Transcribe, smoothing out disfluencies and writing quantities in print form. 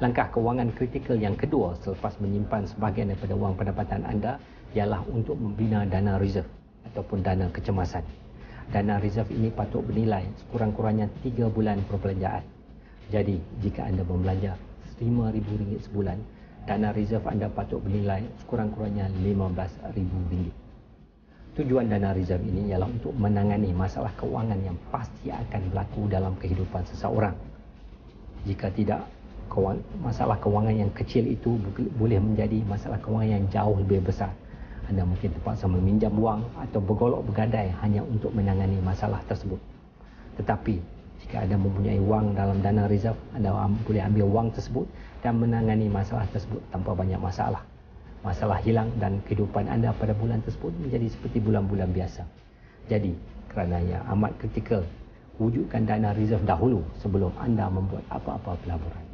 Langkah kewangan kritikal yang kedua selepas menyimpan sebahagian daripada wang pendapatan anda ialah untuk membina dana reserve ataupun dana kecemasan. Dana reserve ini patut bernilai sekurang-kurangnya 3 bulan perbelanjaan. Jadi, jika anda membelanja RM5,000 sebulan, dana reserve anda patut bernilai sekurang-kurangnya RM15,000. Tujuan dana reserve ini ialah untuk menangani masalah kewangan yang pasti akan berlaku dalam kehidupan seseorang. Jika tidak, masalah kewangan yang kecil itu boleh menjadi masalah kewangan yang jauh lebih besar. Anda mungkin terpaksa meminjam wang atau bergolok bergadai hanya untuk menangani masalah tersebut. Tetapi, jika anda mempunyai wang dalam dana reserve, anda boleh ambil wang tersebut dan menangani masalah tersebut tanpa banyak masalah. Masalah hilang dan kehidupan anda pada bulan tersebut menjadi seperti bulan-bulan biasa. Jadi, kerana ia amat kritikal, wujudkan dana reserve dahulu sebelum anda membuat apa-apa pelaburan.